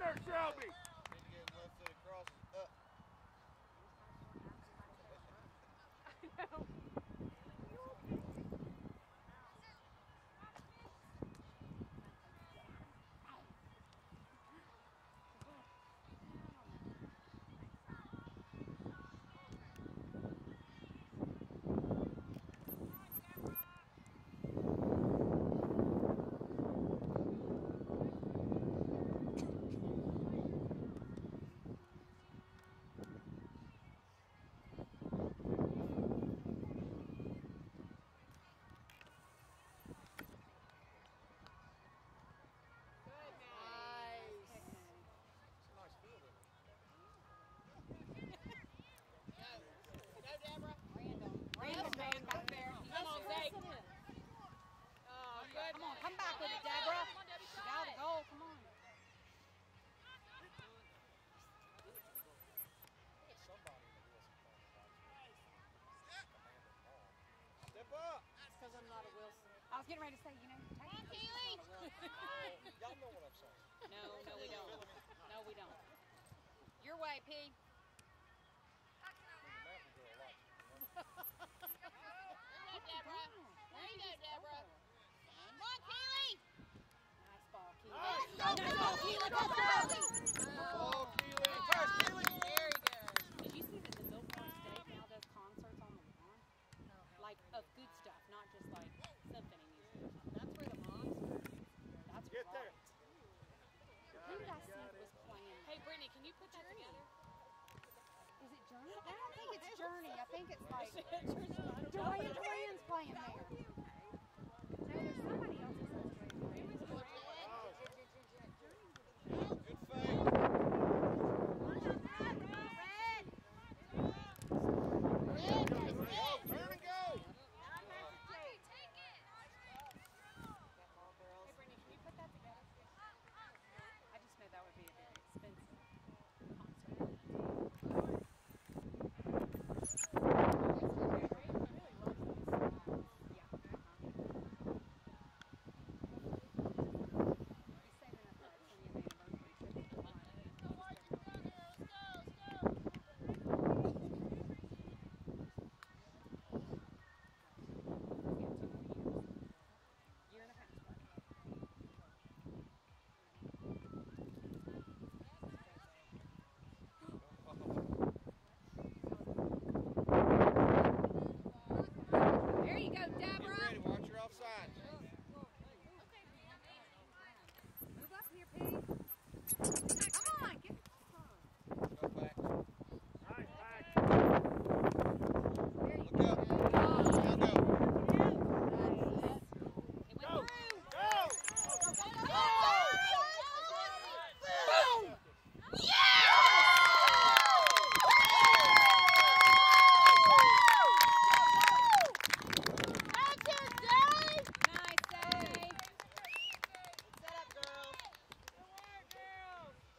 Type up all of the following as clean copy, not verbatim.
Better, Shelby! Need to get left foot across. Up. I know. Come back with it, Deborah. You got a goal. Come on. Step up. It's because I'm not a Wilson. I was getting ready to say, you know, technically she's not a Wilson. Y'all know what I'm saying. No, we don't. No, we don't. Your way, P. Deborah. There you go, Deborah. Come on, Keely. Nice ball, Keely. Nice ball, Keely. Ball, Keely. Pass, Keely. Very good. Did you see that the Biltmore State now does concerts on the lawn? No. Like, of good stuff, not just like symphony music. That's where the moms are. That's Get right. there. Who did I see was playing? Hey, Brittany, can you put that together? Is it Journey? I don't think it's Journey. I think it's like Duran's playing there. No, there's somebody else that says Duran. Good fake. Turn and go. Hey, Brittany, can you put that together? I just know that would be a very expensive concert. There you go, Deborah. Get ready. Watch your offside. Move up here, Pete. Come on, get Go back. Nice back. there you Look up. Now go. It went Go. through. Go! Go! Boom! Nice save. Set up, girls.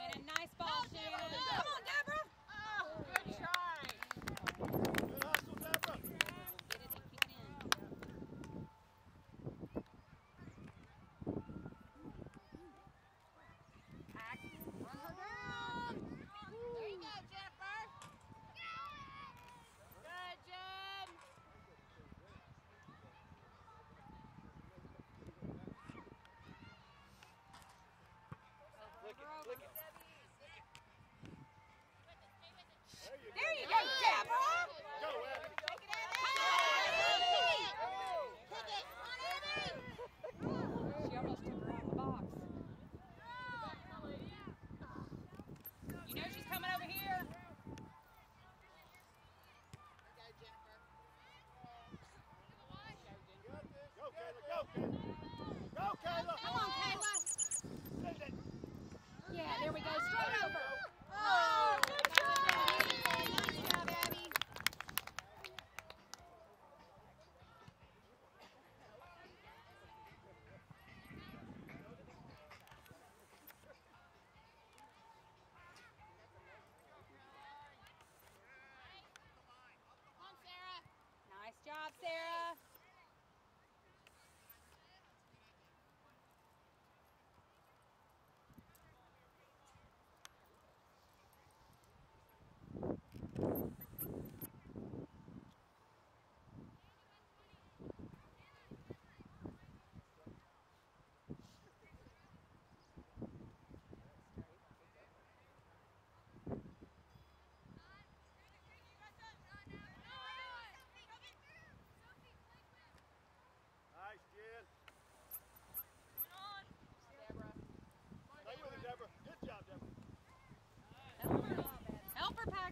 Shannon. Nice ball, Shannon. Come on, Deborah. Oh, good try. Good hustle, Deborah. Get it and kick it in. Run her down. There you go, Jennifer. Good, Jen. Flick it, flick it. There you go, Deborah. Go, Abby. Take it, Abby. Kick it. Come on, Abby. She almost took her off the box. You know she's coming over here. There you go, Jennifer. Go, Kayla. Go, Kayla. Go, Kayla. Come on, Kayla. Send it. Yeah, there we go. Straight over. Oh, good try. Nice job, Abby. Come on, Sarah. Nice job, Sarah. Nice, Jen. Deborah. Stay with it, Deborah. Good job, Deborah. Help her, Pat.